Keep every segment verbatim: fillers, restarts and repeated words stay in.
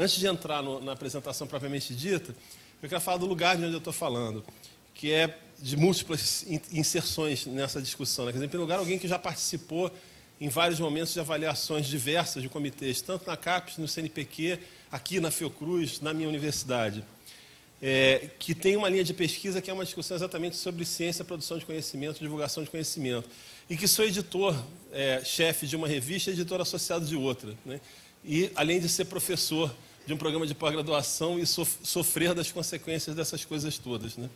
antes de entrar no, na apresentação propriamente dita, eu quero falar do lugar de onde eu estou falando, que é de múltiplas inserções nessa discussão. Né? Quer dizer, em primeiro lugar, alguém que já participou em vários momentos de avaliações diversas de comitês, tanto na CAPES, no C N P Q, aqui na Fiocruz, na minha universidade, é, que tem uma linha de pesquisa que é uma discussão exatamente sobre ciência, produção de conhecimento, divulgação de conhecimento, e que sou editor, é, chefe de uma revista e editor associado de outra, né? E, além de ser professor de um programa de pós-graduação e sof sofrer das consequências dessas coisas todas, né?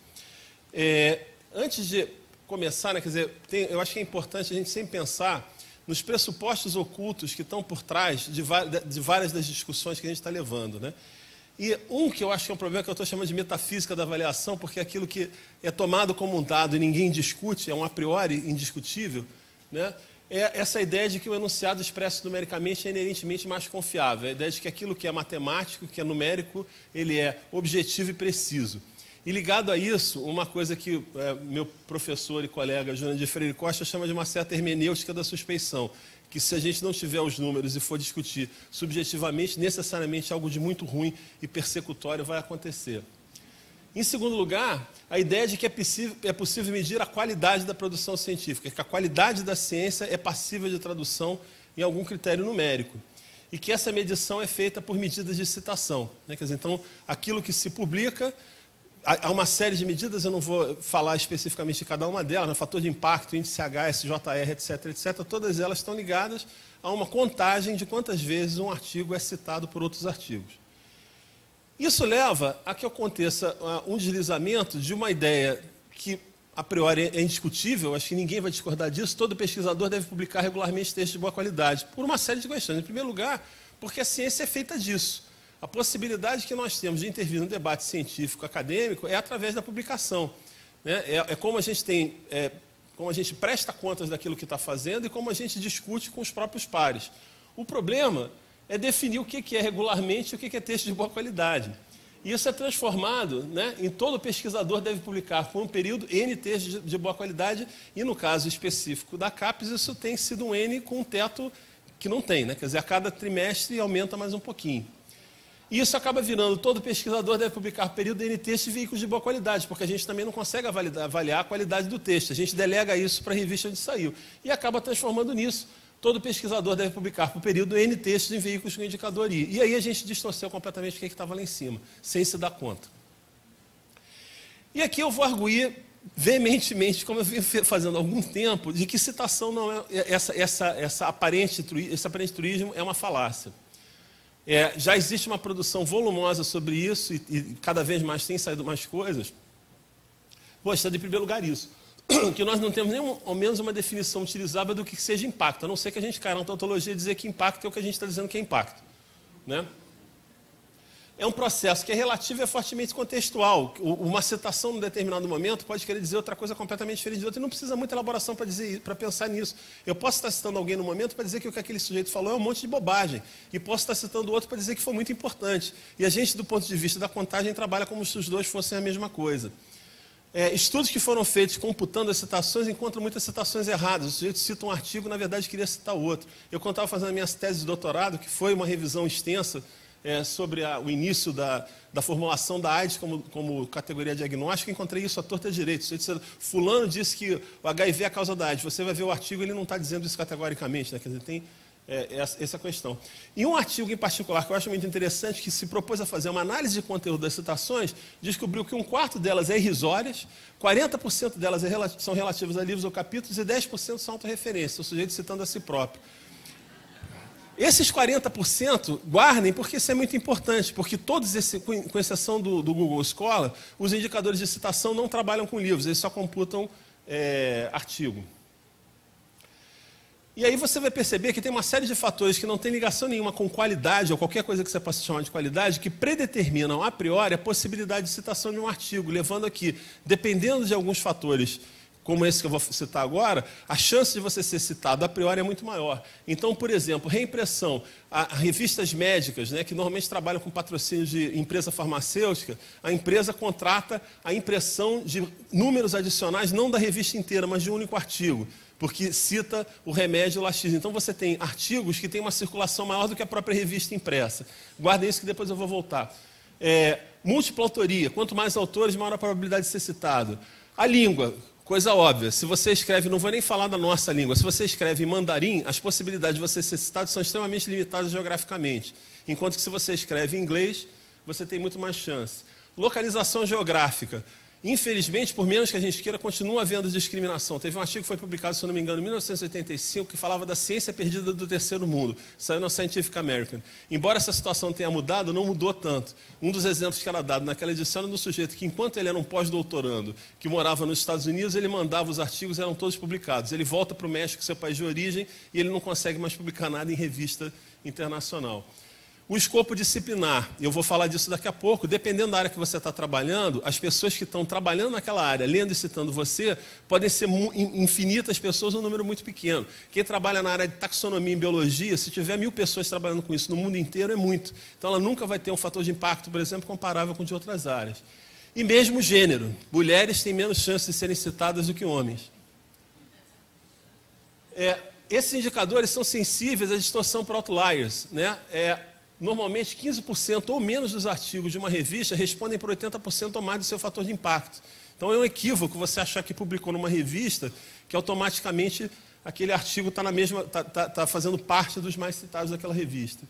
É, antes de começar, né, quer dizer, tem, eu acho que é importante a gente sempre pensar nos pressupostos ocultos que estão por trás de, de várias das discussões que a gente está levando, né? E um que eu acho que é um problema que eu estou chamando de metafísica da avaliação, porque é aquilo que é tomado como um dado e ninguém discute, é um a priori indiscutível, né? É essa ideia de que o enunciado expresso numericamente é inerentemente mais confiável, a ideia de que aquilo que é matemático, que é numérico, ele é objetivo e preciso. E ligado a isso, uma coisa que é, meu professor e colega Júnior de Freire Costa chama de uma certa hermenêutica da suspeição, que se a gente não tiver os números e for discutir subjetivamente, necessariamente algo de muito ruim e persecutório vai acontecer. Em segundo lugar, a ideia de que é possível, é possível medir a qualidade da produção científica, que a qualidade da ciência é passível de tradução em algum critério numérico, e que essa medição é feita por medidas de citação, né? Quer dizer, então, aquilo que se publica, há uma série de medidas, eu não vou falar especificamente de cada uma delas, né? Fator de impacto, índice H, S J R, etc, etcétera, todas elas estão ligadas a uma contagem de quantas vezes um artigo é citado por outros artigos. Isso leva a que aconteça um deslizamento de uma ideia que, a priori, é indiscutível, acho que ninguém vai discordar disso, todo pesquisador deve publicar regularmente textos de boa qualidade, por uma série de questões. Em primeiro lugar, porque a ciência é feita disso. A possibilidade que nós temos de intervir no debate científico acadêmico é através da publicação, né? É, é como a gente tem, é, como a gente presta contas daquilo que está fazendo e como a gente discute com os próprios pares. O problema é definir o que é regularmente e o que é texto de boa qualidade. E isso é transformado, né, em todo pesquisador deve publicar por um período N textos de, de boa qualidade, e no caso específico da CAPES, isso tem sido um N com um teto que não tem, né? Quer dizer, a cada trimestre aumenta mais um pouquinho. E isso acaba virando, todo pesquisador deve publicar por período N textos de veículos de boa qualidade, porque a gente também não consegue avaliar, avaliar a qualidade do texto, a gente delega isso para a revista onde saiu, e acaba transformando nisso. Todo pesquisador deve publicar por período N textos em veículos com indicador I. E aí a gente distorceu completamente o que estava lá em cima, sem se dar conta. E aqui eu vou arguir veementemente, como eu venho fazendo há algum tempo, de que citação não é essa, essa, essa aparente, esse aparente truísmo é uma falácia. É, já existe uma produção volumosa sobre isso e, e cada vez mais tem saído mais coisas. Vou estar em primeiro lugar isso. Que nós não temos nem ao menos uma definição utilizável do que seja impacto, a não ser que a gente caia na tautologia e dizer que impacto é o que a gente está dizendo que é impacto, né? É um processo que é relativo e é fortemente contextual. Uma citação num determinado momento pode querer dizer outra coisa completamente diferente de outra, e não precisa muita elaboração para dizer, para pensar nisso. Eu posso estar citando alguém no momento para dizer que o que aquele sujeito falou é um monte de bobagem, e posso estar citando outro para dizer que foi muito importante. E a gente, do ponto de vista da contagem, trabalha como se os dois fossem a mesma coisa. É, estudos que foram feitos computando as citações encontram muitas citações erradas. O sujeito cita um artigo, na verdade, queria citar outro. Eu, quando estava fazendo a minha tese de doutorado, que foi uma revisão extensa é, sobre a, o início da, da formulação da AIDS como, como categoria diagnóstica, encontrei isso à torta direito. O sujeito disse, fulano disse que o H I V é a causa da AIDS. Você vai ver o artigo, ele não está dizendo isso categoricamente, né? Quer dizer, tem é, essa, essa questão. E um artigo em particular que eu acho muito interessante, que se propôs a fazer uma análise de conteúdo das citações, descobriu que um quarto delas é irrisórias, quarenta por cento delas é, são relativas a livros ou capítulos e dez por cento são autorreferências, o sujeito citando a si próprio. Esses quarenta por cento, guardem, porque isso é muito importante, porque todos, esse, com exceção do, do Google Scholar, os indicadores de citação não trabalham com livros, eles só computam é, artigo. E aí você vai perceber que tem uma série de fatores que não tem ligação nenhuma com qualidade, ou qualquer coisa que você possa chamar de qualidade, que predeterminam a priori a possibilidade de citação de um artigo, levando aqui, dependendo de alguns fatores como esse que eu vou citar agora, a chance de você ser citado a priori é muito maior. Então, por exemplo, reimpressão, a, a revistas médicas, né, que normalmente trabalham com patrocínio de empresa farmacêutica, a empresa contrata a impressão de números adicionais, não da revista inteira, mas de um único artigo, porque cita o remédio lá X. Então, você tem artigos que têm uma circulação maior do que a própria revista impressa. Guardem isso que depois eu vou voltar. É, múltipla autoria, quanto mais autores, maior a probabilidade de ser citado. A língua, coisa óbvia, se você escreve, não vou nem falar da nossa língua, se você escreve em mandarim, as possibilidades de você ser citado são extremamente limitadas geograficamente. Enquanto que se você escreve em inglês, você tem muito mais chance. Localização geográfica. Infelizmente, por menos que a gente queira, continua havendo discriminação. Teve um artigo que foi publicado, se não me engano, em mil novecentos e oitenta e cinco, que falava da ciência perdida do terceiro mundo. Saiu no Scientific American. Embora essa situação tenha mudado, não mudou tanto. Um dos exemplos que era dado naquela edição era do sujeito que, enquanto ele era um pós-doutorando, que morava nos Estados Unidos, ele mandava os artigos, eram todos publicados. Ele volta para o México, seu país de origem, e ele não consegue mais publicar nada em revista internacional. O escopo disciplinar, eu vou falar disso daqui a pouco, dependendo da área que você está trabalhando, as pessoas que estão trabalhando naquela área, lendo e citando você, podem ser infinitas pessoas, um número muito pequeno. Quem trabalha na área de taxonomia em biologia, se tiver mil pessoas trabalhando com isso no mundo inteiro, é muito. Então, ela nunca vai ter um fator de impacto, por exemplo, comparável com de outras áreas. E mesmo gênero, mulheres têm menos chance de serem citadas do que homens. É, esses indicadores são sensíveis à distorção por outliers, né? É, Normalmente, quinze por cento ou menos dos artigos de uma revista respondem por oitenta por cento ou mais do seu fator de impacto. Então, é um equívoco você achar que publicou numa revista que automaticamente aquele artigo está na mesma, tá, tá, tá fazendo parte dos mais citados daquela revista.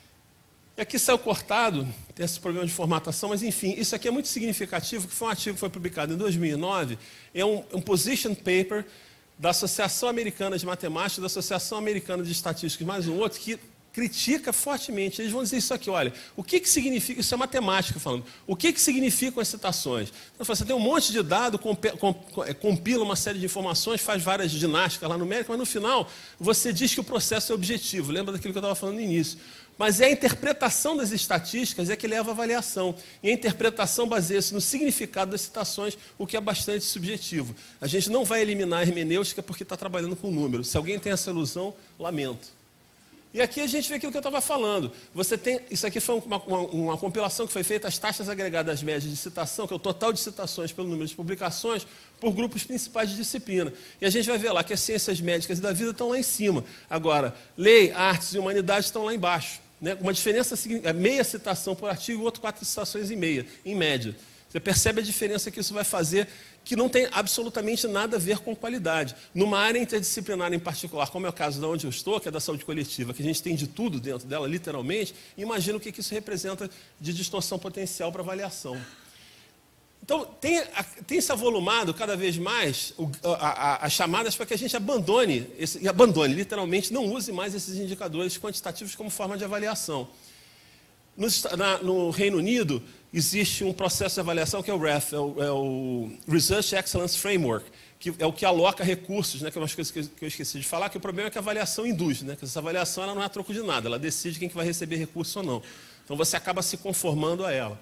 E aqui saiu cortado, tem esse problema de formatação, mas enfim, isso aqui é muito significativo, que foi um artigo que foi publicado em dois mil e nove, é um, um position paper da Associação Americana de Matemática, da Associação Americana de Estatística, mais um outro, que critica fortemente. Eles vão dizer isso aqui, olha, o que, que significa, isso é matemática falando, o que, que significam as citações? Então, você tem um monte de dado, compila uma série de informações, faz várias ginásticas lá numéricas, mas no final você diz que o processo é objetivo, lembra daquilo que eu estava falando no início. Mas é a interpretação das estatísticas é que leva à avaliação. E a interpretação baseia-se no significado das citações, o que é bastante subjetivo. A gente não vai eliminar a hermenêutica porque está trabalhando com números. Se alguém tem essa ilusão, lamento. E aqui a gente vê aquilo que eu estava falando. Você tem, isso aqui foi uma, uma, uma compilação que foi feita, as taxas agregadas médias de citação, que é o total de citações pelo número de publicações, por grupos principais de disciplina. E a gente vai ver lá que as ciências médicas e da vida estão lá em cima. Agora, lei, artes e humanidades estão lá embaixo. Né? Uma diferença, meia citação por artigo, outro quatro citações e meia, em média. Você percebe a diferença que isso vai fazer, que não tem absolutamente nada a ver com qualidade. Numa área interdisciplinar em particular, como é o caso de onde eu estou, que é da saúde coletiva, que a gente tem de tudo dentro dela, literalmente, imagina o que isso representa de distorção potencial para avaliação. Então, tem, tem se avolumado cada vez mais o, a, a, as chamadas para que a gente abandone, esse, e abandone, literalmente, não use mais esses indicadores quantitativos como forma de avaliação. No, na, no Reino Unido, existe um processo de avaliação que é o R E F, é o, é o Research Excellence Framework, que é o que aloca recursos, né, que é uma coisa que eu esqueci de falar, que o problema é que a avaliação induz, né, que essa avaliação ela não é a troco de nada, ela decide quem que vai receber recurso ou não. Então, você acaba se conformando a ela.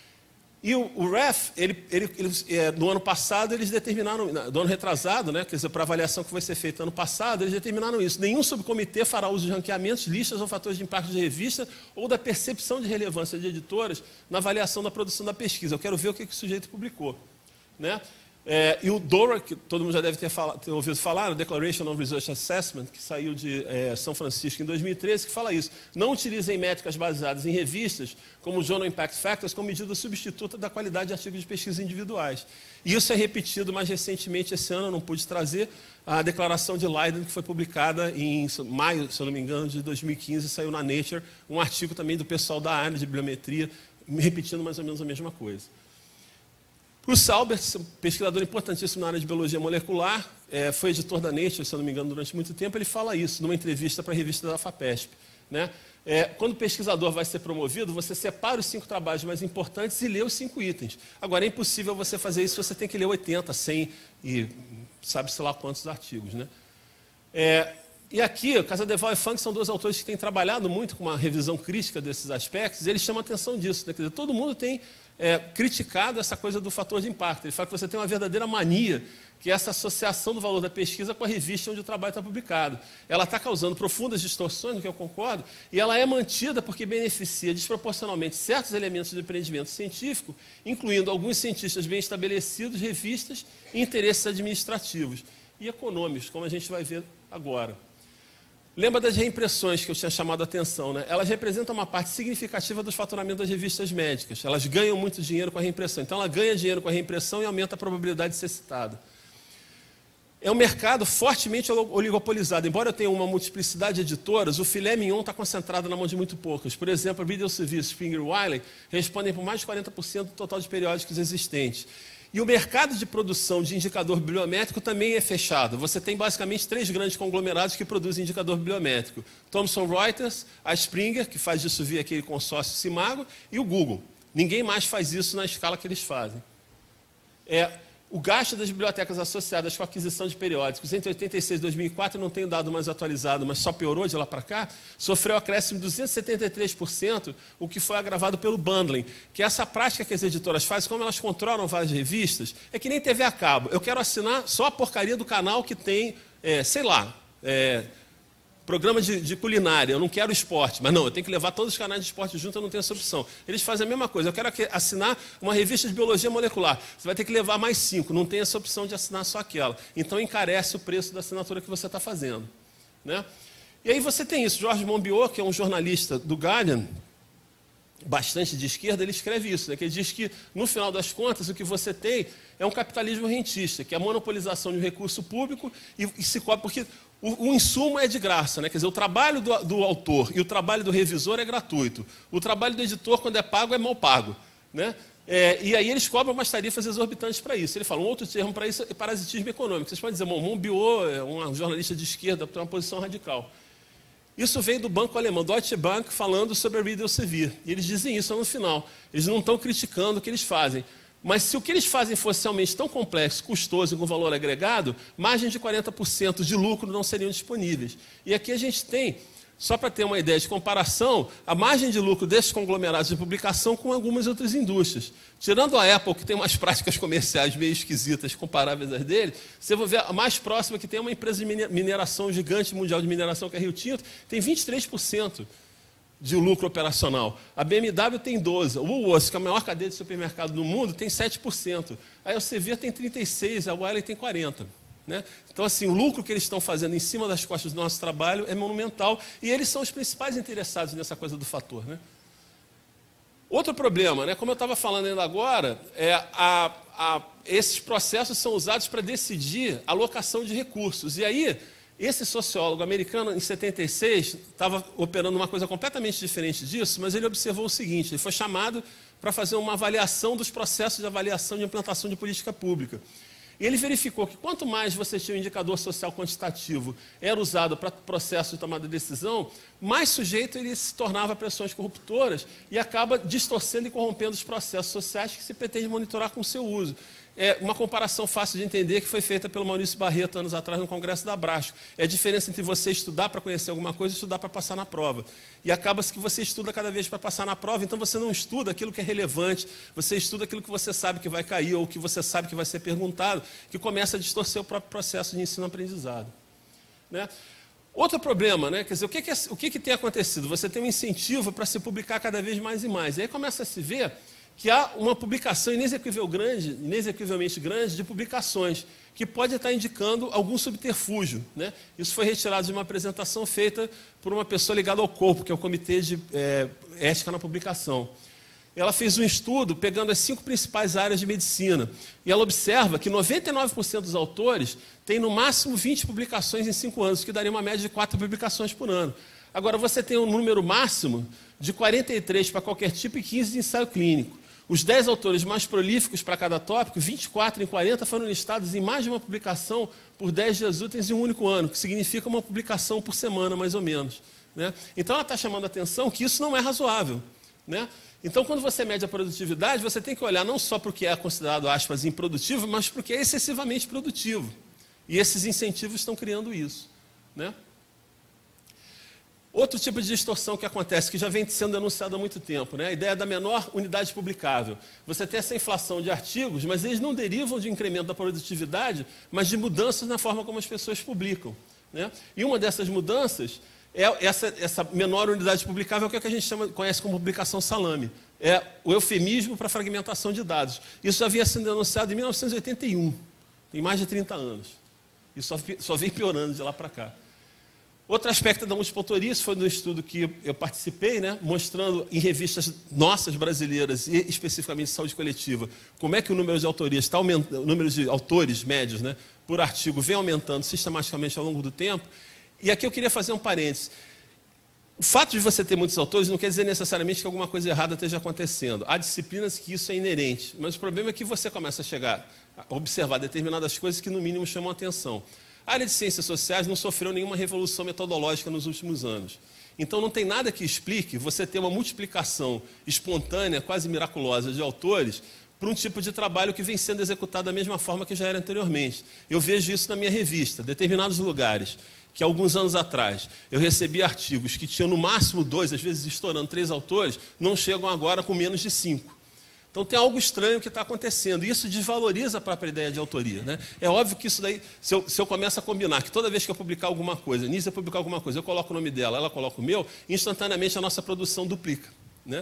E o, o R E F, ele, ele, ele, é, no ano passado, eles determinaram, no ano retrasado, né, quer dizer, para a avaliação que vai ser feita ano passado, eles determinaram isso. Nenhum subcomitê fará uso de ranqueamentos, listas ou fatores de impacto de revista ou da percepção de relevância de editoras na avaliação da produção da pesquisa. Eu quero ver o que, que o sujeito publicou. Né? É, e o D O R A, que todo mundo já deve ter, fala, ter ouvido falar, o Declaration on Research Assessment, que saiu de é, São Francisco em dois mil e treze, que fala isso. Não utilizem métricas baseadas em revistas, como o Journal Impact Factors, como medida substituta da qualidade de artigos de pesquisa individuais. E isso é repetido mais recentemente esse ano, eu não pude trazer, a declaração de Leiden, que foi publicada em maio, se eu não me engano, de dois mil e quinze, saiu na Nature, um artigo também do pessoal da área de bibliometria, repetindo mais ou menos a mesma coisa. O Salbert, pesquisador importantíssimo na área de biologia molecular, é, foi editor da Nature, se eu não me engano, durante muito tempo, ele fala isso numa entrevista para a revista da FAPESP. Né? É, quando o pesquisador vai ser promovido, você separa os cinco trabalhos mais importantes e lê os cinco itens. Agora, é impossível você fazer isso, você tem que ler oitenta, cem e sabe-se lá quantos artigos. Né? É, e aqui, o Casadevall e Funk são dois autores que têm trabalhado muito com uma revisão crítica desses aspectos, e eles chamam a atenção disso. Né? Quer dizer, todo mundo tem é, criticado essa coisa do fator de impacto. Ele fala que você tem uma verdadeira mania, que é essa associação do valor da pesquisa com a revista onde o trabalho está publicado. Ela está causando profundas distorções, no que eu concordo, e ela é mantida porque beneficia desproporcionalmente certos elementos do empreendimento científico, incluindo alguns cientistas bem estabelecidos, revistas e interesses administrativos e econômicos, como a gente vai ver agora. Lembra das reimpressões que eu tinha chamado a atenção, né? Elas representam uma parte significativa dos faturamentos das revistas médicas. Elas ganham muito dinheiro com a reimpressão. Então, ela ganha dinheiro com a reimpressão e aumenta a probabilidade de ser citada. É um mercado fortemente oligopolizado. Embora eu tenha uma multiplicidade de editoras, o filé mignon está concentrado na mão de muito poucas. Por exemplo, a Reader Elsevier e Springer Wiley respondem por mais de quarenta por cento do total de periódicos existentes. E o mercado de produção de indicador bibliométrico também é fechado. Você tem basicamente três grandes conglomerados que produzem indicador bibliométrico. Thomson Reuters, a Springer, que faz disso via aquele consórcio Simago, e o Google. Ninguém mais faz isso na escala que eles fazem. É... O gasto das bibliotecas associadas com a aquisição de periódicos entre oitenta e seis e dois mil e quatro, não tenho dado mais atualizado, mas só piorou de lá para cá, sofreu acréscimo de duzentos e setenta e três por cento, o que foi agravado pelo bundling, que é essa prática que as editoras fazem, como elas controlam várias revistas, é que nem T V a cabo. Eu quero assinar só a porcaria do canal que tem, é, sei lá, é, programa de, de culinária, eu não quero esporte, mas não, eu tenho que levar todos os canais de esporte junto, eu não tenho essa opção. Eles fazem a mesma coisa, eu quero assinar uma revista de biologia molecular, você vai ter que levar mais cinco, não tem essa opção de assinar só aquela. Então encarece o preço da assinatura que você está fazendo. Né? E aí você tem isso, Georges Monbiot, que é um jornalista do Guardian, bastante de esquerda, ele escreve isso, né? Que ele diz que, no final das contas, o que você tem é um capitalismo rentista, que é a monopolização de um recurso público e, e se cobre, porque o, o insumo é de graça, né? Quer dizer, o trabalho do, do autor e o trabalho do revisor é gratuito. O trabalho do editor, quando é pago, é mal pago. Né? É, e aí eles cobram umas tarifas exorbitantes para isso. Ele fala, um outro termo para isso é parasitismo econômico. Vocês podem dizer, bom, Monbiot é um jornalista de esquerda, tem uma posição radical. Isso veio do banco alemão, Deutsche Bank, falando sobre a Reader Elsevier. E eles dizem isso no final. Eles não estão criticando o que eles fazem. Mas se o que eles fazem fosse realmente tão complexo, custoso e com valor agregado, margem de quarenta por cento de lucro não seriam disponíveis. E aqui a gente tem, só para ter uma ideia de comparação, a margem de lucro desses conglomerados de publicação com algumas outras indústrias. Tirando a Apple, que tem umas práticas comerciais meio esquisitas, comparáveis às dele, você vai ver a mais próxima, que tem uma empresa de mineração gigante mundial de mineração, que é Rio Tinto, tem vinte e três por cento de lucro operacional. A B M W tem doze por cento. O Woolworths, que é a maior cadeia de supermercado do mundo, tem sete por cento. A Elsevier tem trinta e seis por cento, a Wiley tem quarenta por cento. Né? Então, assim, o lucro que eles estão fazendo em cima das costas do nosso trabalho é monumental e eles são os principais interessados nessa coisa do fator. Né? Outro problema, né? Como eu estava falando ainda agora, é a, a, esses processos são usados para decidir a alocação de recursos. E aí, esse sociólogo americano, em setenta e seis, estava operando uma coisa completamente diferente disso, mas ele observou o seguinte, ele foi chamado para fazer uma avaliação dos processos de avaliação de implantação de política pública. E ele verificou que quanto mais você tinha um indicador social quantitativo era usado para processo de tomada de decisão, mais sujeito ele se tornava a pressões corruptoras e acaba distorcendo e corrompendo os processos sociais que se pretende monitorar com o seu uso. É uma comparação fácil de entender que foi feita pelo Maurício Barreto anos atrás no Congresso da Abrasco. É a diferença entre você estudar para conhecer alguma coisa e estudar para passar na prova. E acaba-se que você estuda cada vez para passar na prova, então você não estuda aquilo que é relevante, você estuda aquilo que você sabe que vai cair ou que você sabe que vai ser perguntado, que começa a distorcer o próprio processo de ensino-aprendizado. Né? Outro problema, né? Quer dizer, o, que, que, é, o que, que tem acontecido? Você tem um incentivo para se publicar cada vez mais e mais. E aí começa a se ver que há uma publicação inexequível grande, inexequivelmente grande de publicações, que pode estar indicando algum subterfúgio. Né? Isso foi retirado de uma apresentação feita por uma pessoa ligada ao corpo, que é o Comitê de é, Ética na Publicação. Ela fez um estudo pegando as cinco principais áreas de medicina, e ela observa que noventa e nove por cento dos autores têm no máximo vinte publicações em cinco anos, o que daria uma média de quatro publicações por ano. Agora, você tem um número máximo de quarenta e três para qualquer tipo e quinze de ensaio clínico. Os dez autores mais prolíficos para cada tópico, vinte e quatro em quarenta, foram listados em mais de uma publicação por dez dias úteis em um único ano, que significa uma publicação por semana, mais ou menos. Né? Então, ela está chamando a atenção que isso não é razoável. Né? Então, quando você mede a produtividade, você tem que olhar não só para o que é considerado, aspas, improdutivo, mas para o que é excessivamente produtivo. E esses incentivos estão criando isso. Né? Outro tipo de distorção que acontece, que já vem sendo denunciado há muito tempo, né? A ideia da menor unidade publicável. Você tem essa inflação de artigos, mas eles não derivam de incremento da produtividade, mas de mudanças na forma como as pessoas publicam, né? E uma dessas mudanças é essa, essa menor unidade publicável, que é o que a gente chama, conhece como publicação salame. É o eufemismo para fragmentação de dados. Isso já havia sido denunciado em mil novecentos e oitenta e um, tem mais de trinta anos. E só, só vem piorando de lá para cá. Outro aspecto da multiautoria, isso foi no estudo que eu participei, né, mostrando em revistas nossas brasileiras, e especificamente de saúde coletiva, como é que o número de autorias está aumentando, o número de autores médios, né, por artigo vem aumentando sistematicamente ao longo do tempo. E aqui eu queria fazer um parênteses. O fato de você ter muitos autores não quer dizer necessariamente que alguma coisa errada esteja acontecendo. Há disciplinas que isso é inerente, mas o problema é que você começa a chegar a observar determinadas coisas que no mínimo chamam a atenção. A área de ciências sociais não sofreu nenhuma revolução metodológica nos últimos anos. Então, não tem nada que explique você ter uma multiplicação espontânea, quase miraculosa, de autores para um tipo de trabalho que vem sendo executado da mesma forma que já era anteriormente. Eu vejo isso na minha revista, determinados lugares, que alguns anos atrás eu recebi artigos que tinham no máximo dois, às vezes estourando três autores, não chegam agora com menos de cinco. Então tem algo estranho que está acontecendo, e isso desvaloriza a própria ideia de autoria, né? É óbvio que isso daí, se eu, se eu começo a combinar que toda vez que eu publicar alguma coisa, Nízia publicar alguma coisa, eu coloco o nome dela, ela coloca o meu, instantaneamente a nossa produção duplica, né?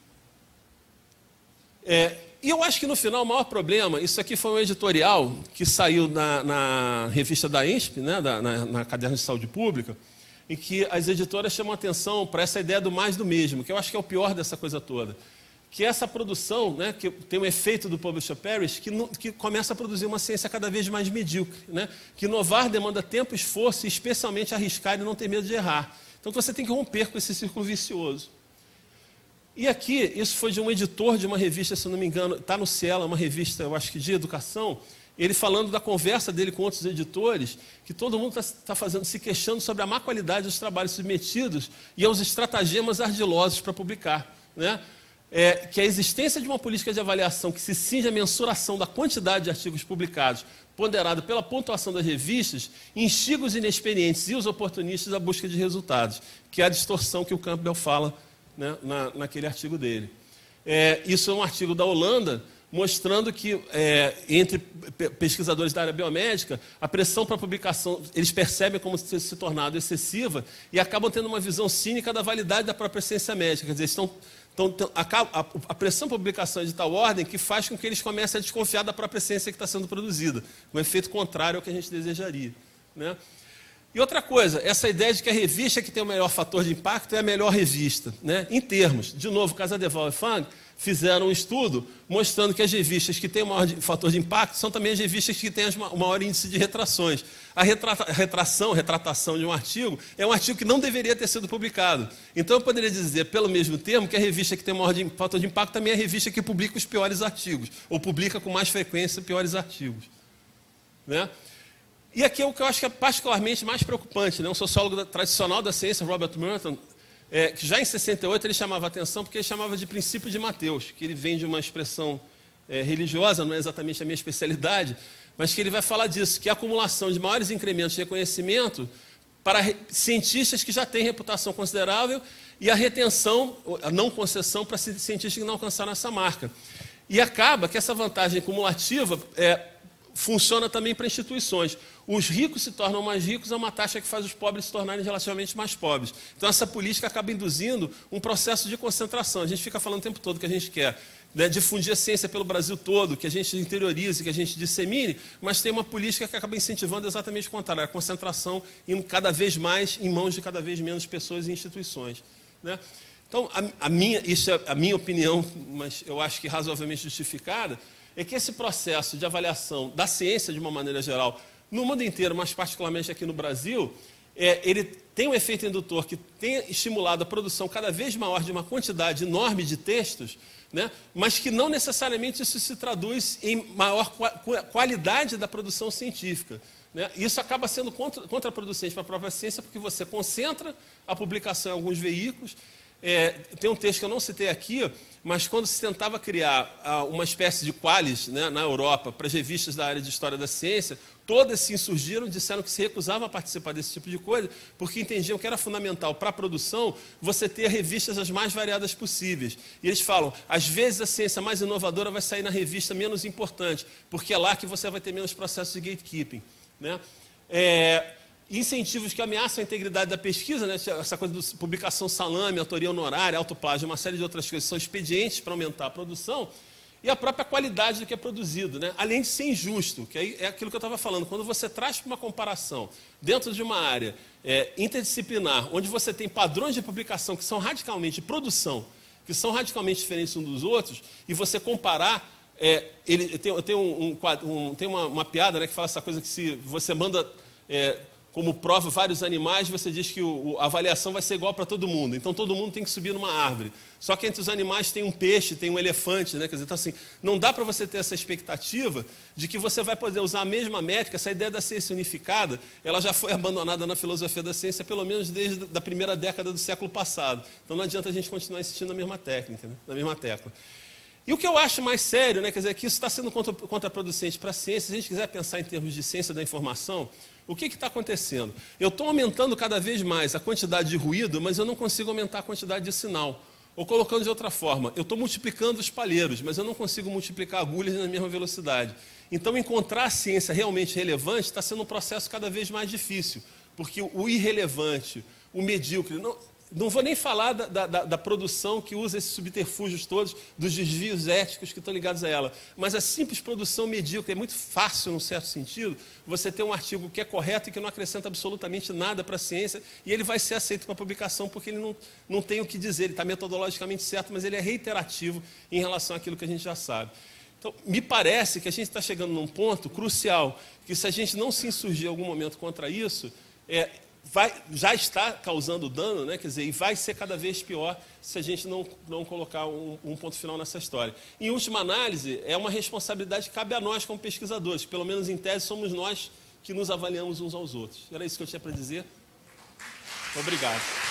É, e eu acho que no final o maior problema, isso aqui foi um editorial que saiu na, na revista da E N S P, né, da, na, na Caderno de Saúde Pública, em que as editoras chamam atenção para essa ideia do mais do mesmo, que eu acho que é o pior dessa coisa toda. Que essa produção, né, que tem um efeito do publisher perish, que, no, que começa a produzir uma ciência cada vez mais medíocre, né, que inovar demanda tempo, esforço e especialmente arriscar e não ter medo de errar. Então você tem que romper com esse círculo vicioso. E aqui, isso foi de um editor de uma revista, se não me engano, está no Cielo, uma revista, eu acho que de educação, ele falando da conversa dele com outros editores, que todo mundo está tá fazendo, se queixando sobre a má qualidade dos trabalhos submetidos e aos estratagemas ardilosos para publicar, né? É, que a existência de uma política de avaliação que se cinge à mensuração da quantidade de artigos publicados, ponderado pela pontuação das revistas, instiga os inexperientes e os oportunistas à busca de resultados, que é a distorção que o Campbell fala, né, na, naquele artigo dele. É, isso é um artigo da Holanda, mostrando que, é, entre pesquisadores da área biomédica, a pressão para a publicação, eles percebem como se, se tornado excessiva e acabam tendo uma visão cínica da validade da própria ciência médica. Quer dizer, estão... Então, a pressão para publicação é de tal ordem que faz com que eles comecem a desconfiar da própria ciência que está sendo produzida, um efeito contrário ao que a gente desejaria, né? E outra coisa, essa ideia de que a revista que tem o melhor fator de impacto é a melhor revista, né? Em termos, de novo, Casadeval e Fang fizeram um estudo mostrando que as revistas que têm o maior fator de impacto são também as revistas que têm o maior índice de retrações. A retrata, retração, retratação de um artigo é um artigo que não deveria ter sido publicado. Então eu poderia dizer, pelo mesmo termo, que a revista que tem o maior de, fator de impacto também é a revista que publica os piores artigos, ou publica com mais frequência piores artigos, né? E aqui é o que eu acho que é particularmente mais preocupante, né? Um sociólogo da, tradicional da ciência, Robert Merton, é, que já em sessenta e oito ele chamava a atenção porque ele chamava de princípio de Mateus, que ele vem de uma expressão é, religiosa, não é exatamente a minha especialidade, mas que ele vai falar disso, que é a acumulação de maiores incrementos de reconhecimento para re cientistas que já têm reputação considerável e a retenção, a não concessão para cientistas que não alcançaram essa marca. E acaba que essa vantagem cumulativa é, funciona também para instituições. Os ricos se tornam mais ricos a uma taxa que faz os pobres se tornarem relativamente mais pobres. Então, essa política acaba induzindo um processo de concentração. A gente fica falando o tempo todo que a gente quer, né, difundir a ciência pelo Brasil todo, que a gente interiorize, que a gente dissemine, mas tem uma política que acaba incentivando exatamente o contrário, a concentração em cada vez mais em mãos de cada vez menos pessoas e instituições, né? Então, a, a minha, isso é a minha opinião, mas eu acho que razoavelmente justificada, é que esse processo de avaliação da ciência de uma maneira geral, no mundo inteiro, mas particularmente aqui no Brasil, é, ele tem um efeito indutor que tem estimulado a produção cada vez maior de uma quantidade enorme de textos, né, mas que não necessariamente isso se traduz em maior qualidade da produção científica, né? Isso acaba sendo contra, contraproducente para a própria ciência, porque você concentra a publicação em alguns veículos, é, tem um texto que eu não citei aqui, mas quando se tentava criar ah, uma espécie de qualis, né, na Europa para as revistas da área de História da Ciência, todas se insurgiram, disseram que se recusavam a participar desse tipo de coisa, porque entendiam que era fundamental para a produção você ter revistas as mais variadas possíveis. E eles falam, às vezes a ciência mais inovadora vai sair na revista menos importante, porque é lá que você vai ter menos processos de gatekeeping, né? É, incentivos que ameaçam a integridade da pesquisa, né? Essa coisa de publicação salame, autoria honorária, autoplágio, uma série de outras coisas, são expedientes para aumentar a produção, e a própria qualidade do que é produzido, né? Além de ser injusto, que aí é aquilo que eu estava falando, quando você traz para uma comparação dentro de uma área é, interdisciplinar, onde você tem padrões de publicação que são radicalmente, de produção, que são radicalmente diferentes uns dos outros, e você comparar, é, ele tem, tem, um, um, um, tem uma, uma piada, né, que fala essa coisa que se você manda é, como prova vários animais, você diz que o, a avaliação vai ser igual para todo mundo. Então, todo mundo tem que subir numa árvore. Só que entre os animais tem um peixe, tem um elefante, né? Quer dizer, então, assim, não dá para você ter essa expectativa de que você vai poder usar a mesma métrica. Essa ideia da ciência unificada, ela já foi abandonada na filosofia da ciência, pelo menos desde a primeira década do século passado. Então, não adianta a gente continuar insistindo na mesma técnica, né? Na mesma tecla. E o que eu acho mais sério, né, quer dizer, que isso está sendo contra, contraproducente para a ciência, se a gente quiser pensar em termos de ciência da informação, o que está acontecendo? Eu estou aumentando cada vez mais a quantidade de ruído, mas eu não consigo aumentar a quantidade de sinal. Ou colocando de outra forma, eu estou multiplicando os palheiros, mas eu não consigo multiplicar agulhas na mesma velocidade. Então, encontrar a ciência realmente relevante está sendo um processo cada vez mais difícil, porque o irrelevante, o medíocre... Não, Não vou nem falar da, da, da produção que usa esses subterfúgios todos, dos desvios éticos que estão ligados a ela. Mas a simples produção medíocre, é muito fácil, num certo sentido, você ter um artigo que é correto e que não acrescenta absolutamente nada para a ciência, e ele vai ser aceito para publicação porque ele não, não tem o que dizer, ele está metodologicamente certo, mas ele é reiterativo em relação àquilo que a gente já sabe. Então, me parece que a gente está chegando num ponto crucial, que se a gente não se insurgir em algum momento contra isso, é, Vai, já está causando dano, né? Quer dizer, e vai ser cada vez pior se a gente não, não colocar um, um ponto final nessa história. Em última análise, é uma responsabilidade que cabe a nós como pesquisadores, pelo menos em tese somos nós que nos avaliamos uns aos outros. Era isso que eu tinha para dizer. Obrigado.